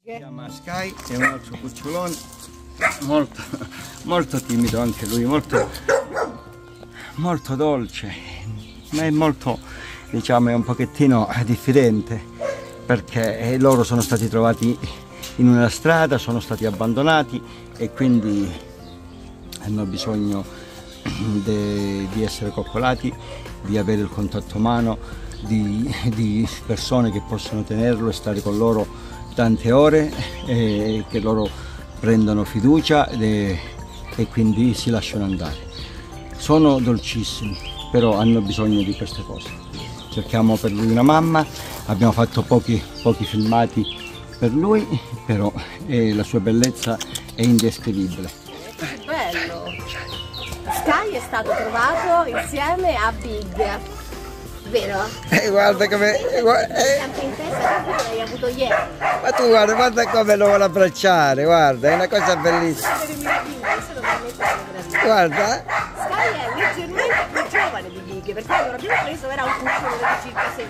Si chiama Sky, è un altro cucciolone, molto timido anche lui, molto dolce, ma è molto, diciamo, è un pochettino diffidente, perché loro sono stati trovati in una strada, sono stati abbandonati e quindi hanno bisogno di essere coccolati, di avere il contatto umano, di persone che possono tenerlo e stare con loro tante ore, che loro prendano fiducia e quindi si lasciano andare. Sono dolcissimi, però hanno bisogno di queste cose. Cerchiamo per lui una mamma, abbiamo fatto pochi filmati per lui, però la sua bellezza è indescrivibile. Bello! Sky è stato trovato insieme a Big, vero? Guarda come... Sempre in testa che l'hai avuto ieri. Ma tu guarda come lo vuole abbracciare, guarda, è una cosa bellissima. Guarda. Sky è leggermente più giovane di Big, perché quando l'abbiamo preso era un cucciolo di circa 6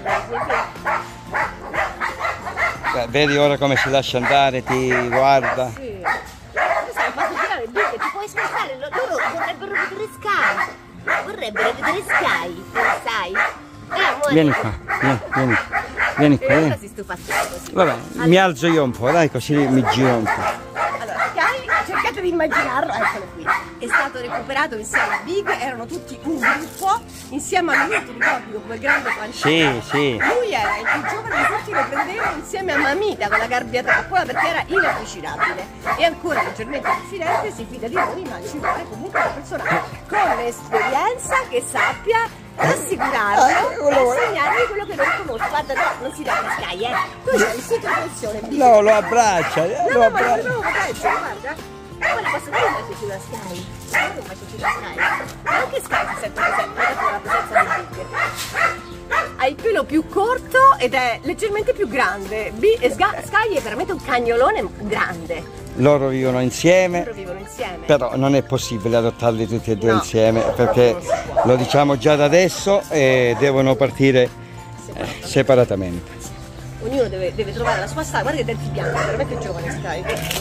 mesi. Vedi ora come si lascia andare, ti guarda. Sì. Sai, fatto girare Big, ti puoi spostare, loro vorrebbero vedere Sky. Vorrebbero vedere Sky, sai? Vieni qua, vieni qua. Ora si stufa così. Vabbè, mi alzo io un po', dai, così mi giro un po'. Allora, Sky, cercate di immaginarlo, eccolo qui. È stato recuperato insieme a Big, erano tutti un gruppo, insieme a lui, ti ricordi, con quel grande pancino? Sì. Lui era il più giovane di tutti, lo prendevano insieme a Mamita con la gabbia trappola perché era inavvicinabile. E ancora leggermente diffidente, si fida di noi, ma ci vuole comunque una persona con esperienza che sappia rassicurarlo e insegnargli quello che non conosce. Guarda, no, non si dà a Sky, tu c'hai il sito in funzione. No, lo abbraccia, lo abbraccia. Guarda. Guarda, posso dire che c'è la Sky? Non faccio più la Sky. Anche Sky si sente presente con la presenza di Big. Ha il pelo più corto ed è leggermente più grande. Sky è veramente un cagnolone grande. Loro vivono insieme, però non è possibile adottarli tutti e due insieme, perché lo diciamo già da adesso e devono partire separatamente. Ognuno deve trovare la sua strada. Guarda che denti bianchi, veramente giovane Sky.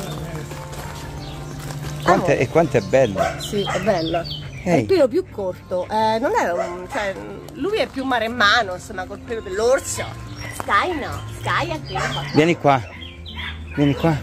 Quanto è bello! Sì, è bello. È il pelo più corto, non è cioè, lui è più maremmano, insomma, col pelo dell'orso. Sky no, Sky ha il pelo corto. Vieni qua.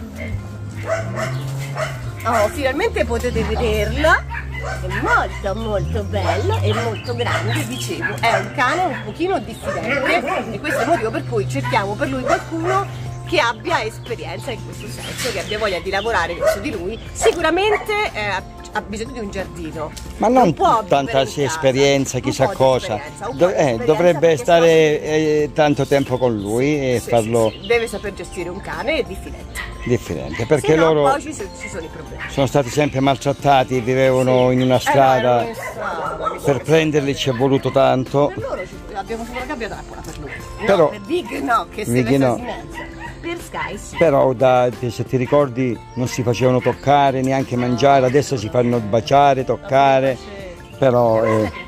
Oh, finalmente potete vederlo. È molto bello e molto grande, dicevo. È un cane un pochino diffidente e questo è il motivo per cui cerchiamo per lui qualcuno che abbia esperienza in questo senso, che abbia voglia di lavorare su di lui. Sicuramente ha bisogno di un giardino. Ma non tanta esperienza, chissà cosa. Dovrebbe stare tanto tempo con lui e farlo. Sì. Deve saper gestire un cane diffidente. Perché no, loro poi ci sono i problemi. Sono stati sempre maltrattati, vivevano in una strada. Per prenderli ci è voluto tanto. Per loro abbiamo fatto la gabbia trappola per lui. Però, per Big no, che se per Sky sì. Però se ti ricordi non si facevano toccare, neanche mangiare, adesso si fanno baciare, toccare, però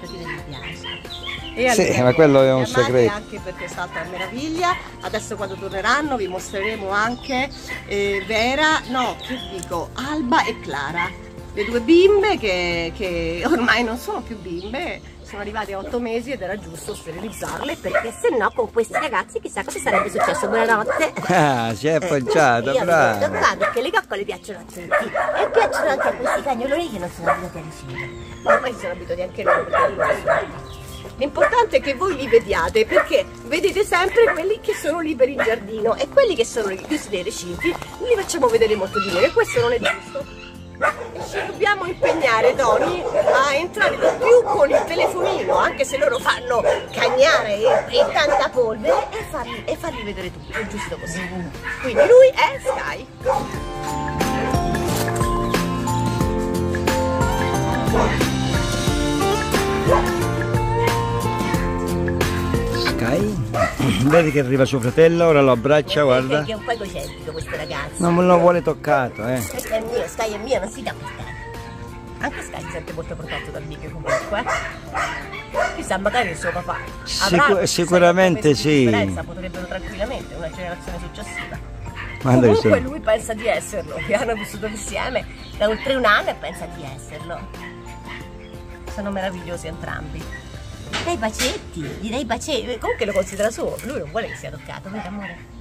sì, ma quello è un segreto. Anche perché è stata una meraviglia. Adesso quando torneranno vi mostreremo anche Alba e Clara, le due bimbe che ormai non sono più bimbe. Sono arrivate a 8 mesi ed era giusto sterilizzarle, perché se no con questi ragazzi chissà cosa sarebbe successo. Buonanotte. Si è appoggiata, brava. Perché le coccole piacciono a tutti e piacciono anche a questi cagnoloni che non sono abituati a ricevere. Ormai si sono abituati anche loro. L'importante è che voi li vediate, perché vedete sempre quelli che sono liberi in giardino e quelli che sono chiusi nei recinti li facciamo vedere molto di meno, e questo non è giusto. Ci dobbiamo impegnare, Tony, a entrare di più con il telefonino, anche se loro fanno cagnare e tanta polvere, e farli vedere tutto, è giusto così. Quindi lui è Sky. Vedi che arriva suo fratello, ora lo abbraccia, guarda. Perché è un po' egocentrico questo ragazzo. Non lo vuole toccato, Questo è mio, Sky è mio, non si dà toccare. Anche Sky si sente molto protetto dal Big comunque. Chissà, magari il suo papà avrà sicuramente sì. Potrebbero tranquillamente, una generazione successiva. Guarda che Comunque lui pensa di esserlo, che hanno vissuto insieme da oltre un anno e pensa di esserlo. Sono meravigliosi entrambi. Gli dai bacetti, gli dai bacetti. Comunque lo considera suo, lui non vuole che sia toccato, vero amore?